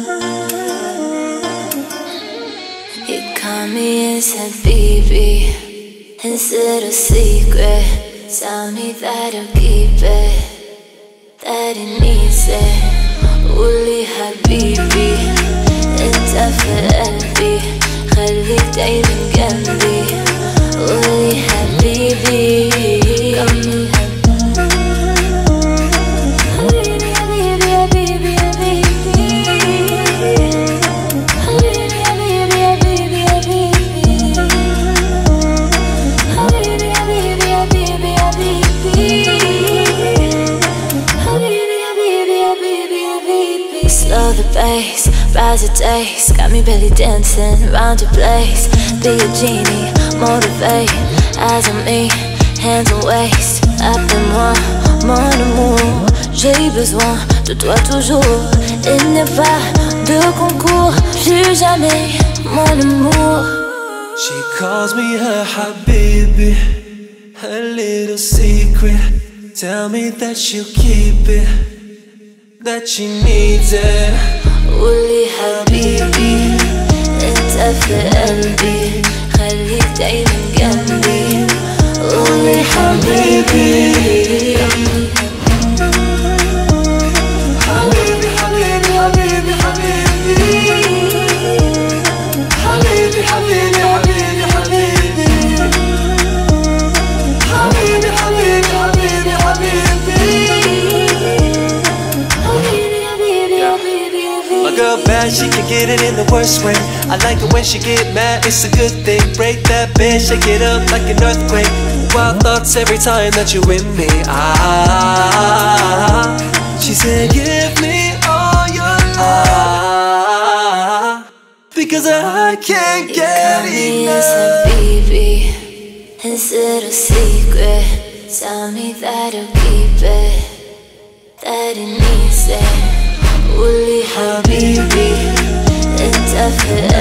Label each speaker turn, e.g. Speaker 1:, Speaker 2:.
Speaker 1: You call me and said, baby, instead of secret. Tell me that I'll keep it, that it needs it. قولي حبيبي انت في قلبي، خليك دايما جنبي. قولي حبيبي slow the bass, rise the taste. Got me belly dancing round the place. Be a genie, motivate as I'm me, hands and waist. Appelle-moi mon amour, j'ai besoin de toi toujours. Il n'est pas de concours, plus jamais mon amour.
Speaker 2: She calls me her habibi, her little secret. Tell me that she'll keep it, that she needs it.
Speaker 1: قولي حبيبي انت في قلبي، خليك دايما جنبي. قولي حبيبي حبيبي حبيبي حبيبي حبيبي حبيبي حبيبي حبيبي حبيبي حبيبي حبيبي حبيبي.
Speaker 2: My girl bad, she can get it in the worst way. I like it when she get mad, it's a good thing. Break that bed, shake it up like an earthquake. Wild thoughts every time that you're with me. She said, give me all your love, because I can't get enough.
Speaker 1: Baby, instead of secret, tell me that I'll keep it, that it needs it. قولي حبيبي انت في